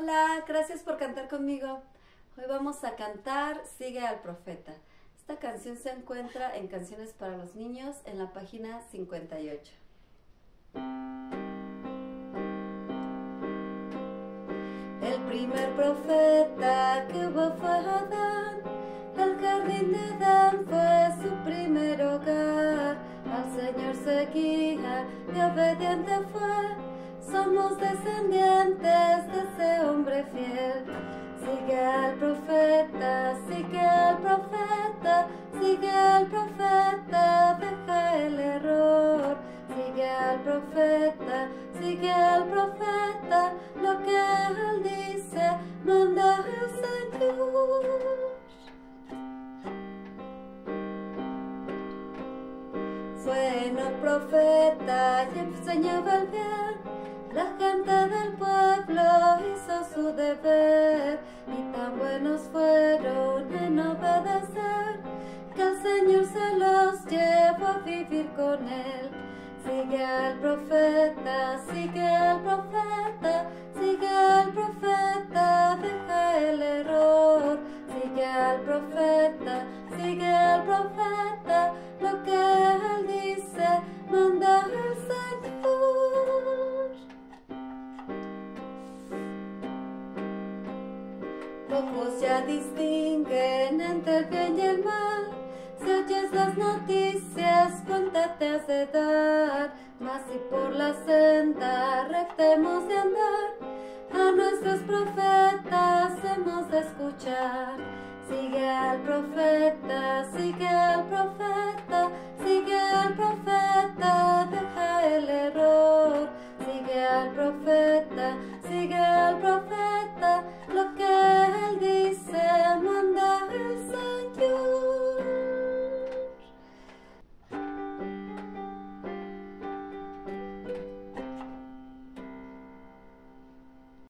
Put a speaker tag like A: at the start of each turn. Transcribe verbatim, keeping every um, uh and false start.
A: Hola, gracias por cantar conmigo. Hoy vamos a cantar Sigue al Profeta. Esta canción se encuentra en Canciones para los Niños en la página cincuenta y ocho. El primer profeta que hubo fue Adán. El jardín de Edén fue su primer hogar. Al Señor seguía y obediente fue. Somos descendientes de ese hombre fiel. Sigue al profeta, sigue al profeta, sigue al profeta, deja el error. Sigue al profeta, sigue al profeta, lo que él dice, manda el Señor. Bueno profeta y enseñaba el bien. La gente del pueblo hizo su deber y tan buenos fueron en obedecer que el Señor se los llevó a vivir con él. Sigue al profeta, sigue al profeta, sigue al profeta, deja el error. Sigue al profeta, sigue al profeta, lo que él dice, manda el Señor. Pocos ya distinguen entre el bien y el mal. Si oyes las noticias, cuenta te has de dar. Mas si por la senda recta hemos de andar, a nuestros profetas hemos de escuchar. Sigue al profeta, sigue al profeta, sigue al profeta, deja el error. Sigue al profeta, sigue al profeta.